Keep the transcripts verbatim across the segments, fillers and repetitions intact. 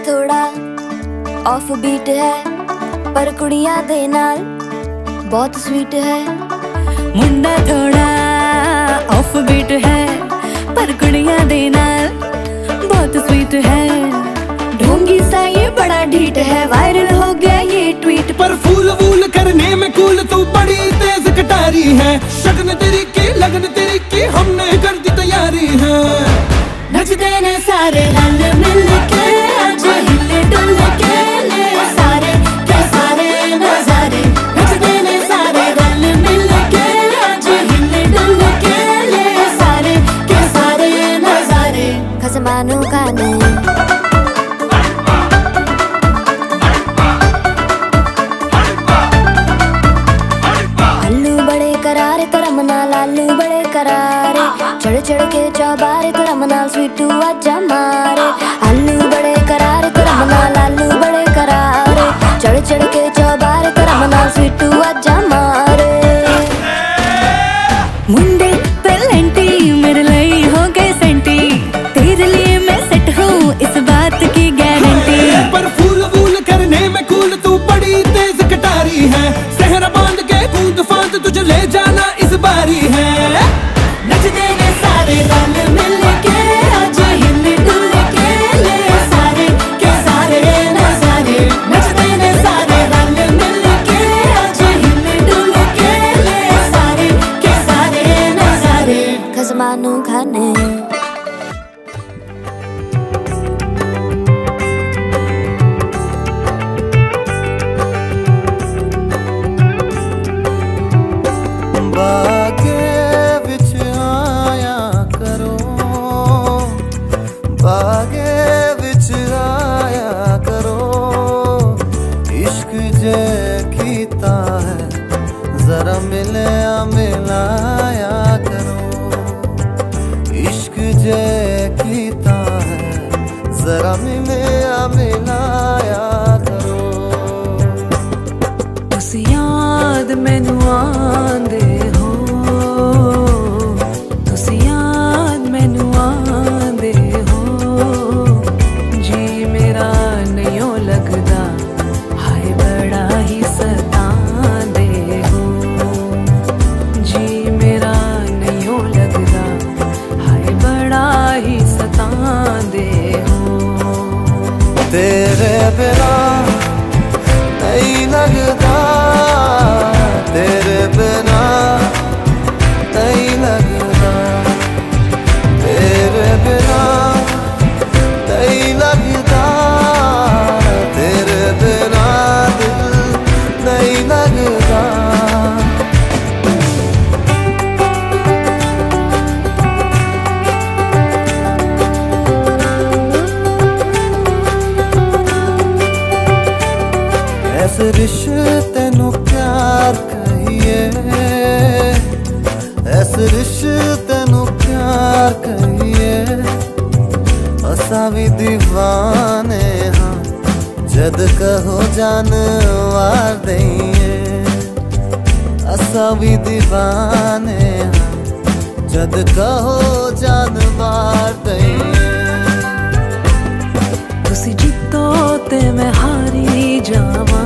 थोड़ा off beat है पर कुड़ियां दे नाल बहुत स्वीट है। मुंडा थोड़ा ऑफ बीट है पर कुड़ियां दे नाल बहुत स्वीट है। ढोंगी सा ये बड़ा ढीठ है, वायरल हो गया ये ट्वीट। पर फूल वूल करने में कूल तू बड़ी तेज कटारी है। शगन तेरी की लगन तेरी की हमने कर दी तैयारी है। नचते ने सारे रल मिल के आज हिले डुल के ले सारे के सारे नजारे। नचते ने सारे रल मिल के आज हिले डुल के ले सारे के सारे नजारे। खसमानू खाने लालू बड़े करारे चढ़ चढ़ के चौबारे तो रमना स्वीटू आजा मारे। आलू बड़े करारे तो रमना लालू बड़े करारे चढ़ चढ़ के चौबारे तो रमना स्वीटू आजा मारे। मुंडे पेलेंटी मेरे लिए हो गए सेंटी, तेरे लिए मैं सेट हूँ इस बात की गारंटी। पर फूल वूल करने में कूल तू बड़ी तेज कटारी है। सहरा बांध के कूद फांद तुझे ले जाना इस बारी है। नचते ने सारे रल मिल के आज हिले डुल के ले सारे के सारे नजारे। नचते ने सारे रल मिल के आज हिले डुल के ले सारे के सारे नजारे। खसमानू खाने जरा मिले मिलाया करो। इश्क जे कीता है जरा मिले मिलाया करो। तुस याद मैनू आंदे हो, तुस याद मैनू आंदे हो। जी मेरा नहीं लगदा हाय बड़ा ही सतांदे हो। जी मेरा नहीं लगदा हाय बड़ा ही सतांदे हो। तेरे बिना नहीं लगदा, तेरे बिना नहीं लगदा, तेरे बिना नहीं लगदा, तेरे बिना दिल नहीं लगदा। ऐसे रिश्ते नू प्यार कहिए, ऐसे रिश्ते नू प्यार कहिए। असा भी दीवाने हाँ जद कहो जान वार दईए। असा भी दीवाने हाँ जद कहो जान वार दईए। तुसी जितो ते मैं हारी जावां,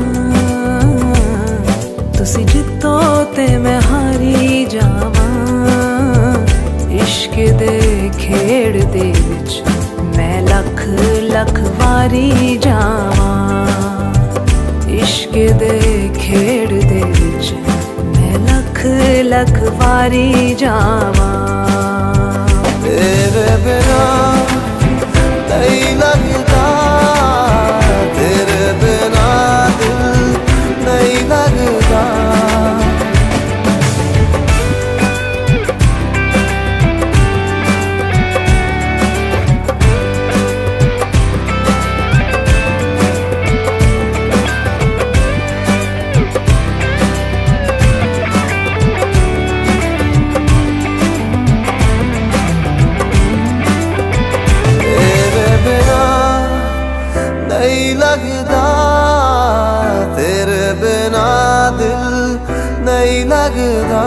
तुसी जितो ते मैं हारी जावां। इश्क दे खेड़ दे विच मैं लख लख वारी जावां। इश्क दे खेड़ दे विच मैं लख लख वारी जावां। तेरे बिना नहीं लगदा, तेरे बिना दिल नहीं लगदा। नहीं लगदा, तेरे बिना दिल नहीं लगदा।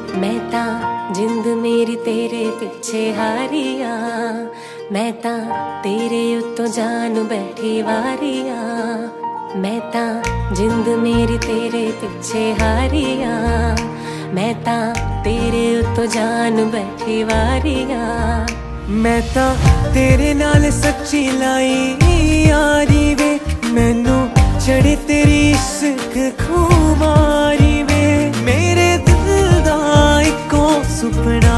मैं ता जिंद मेरी तेरे पिछे हारिया, मैं ता तेरे उत्तों जान बैठी वारिया, मैं ता जिंद मेरी तेरे पिछे हारिया, मैं ता तेरे उत्तों जान बैठी वारिया। मैं ता तेरे नाल सच्ची लाई यारी वे, मैनू चढ़े तेरी इश्क खुमारी वे, मेरे दिल दा इको सुपना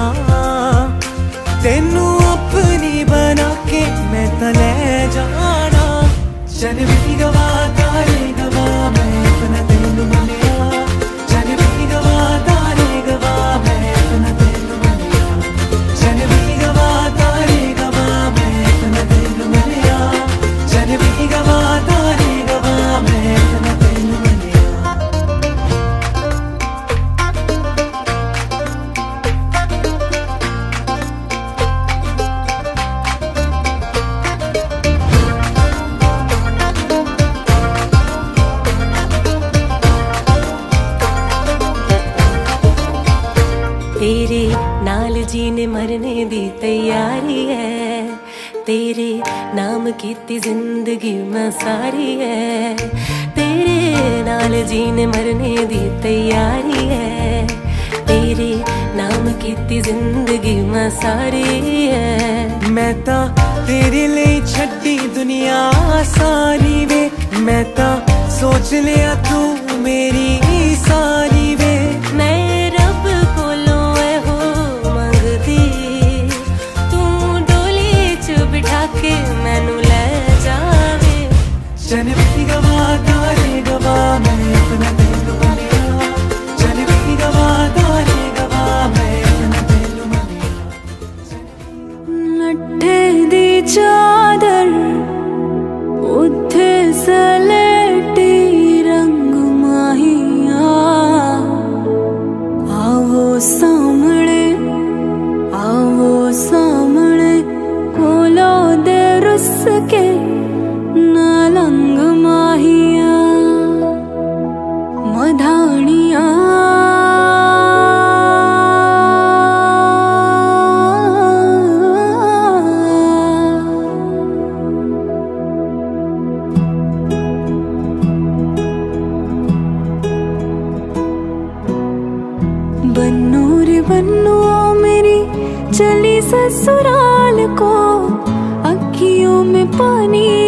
तेनू अपनी बना के मैं ता ले जाना। चल भी गवा तारे गवा मैं अपना तेनू मिलिया, चल भी गवा तारे गवा मैं अपना तेनू मिलिया, चल भी गवा तारे गवा मैं अपना तेनू मिलिया, चल भी गवा तारे गवा मैं अपना तेनू मिलिया। तेरे नाल जीने मरने दी तैयारी है, तेरे नाम कीती जिंदगी मैं सारी है, तेरे नाल जीने मरने दी तैयारी है, तेरे नाम कीती जिंदगी मैं सारी है। मैं ता तेरे लिए छड्डी दुनिया सारी वे, मैं ता सोच लिया तू मेरी सारी वे, मैं रब कोलों ऐ हो मंगदी, तू डोली च बिठा के मैनू ले जावे। चल भी गवा तारे गवा मैं अपना तेनू मिलिया, चल भी गवा तारे गवा मैं अपना तेनू मिलिया। लट्ठे दी चादर उत्थे सलेटी रंग माहिया, आवो सामने आवो सामने कोलो दे रुस के नालंग माहिया, मधानिया बन्नू रे बन्नू मेरी चली ससुराल को, अखियों में पानी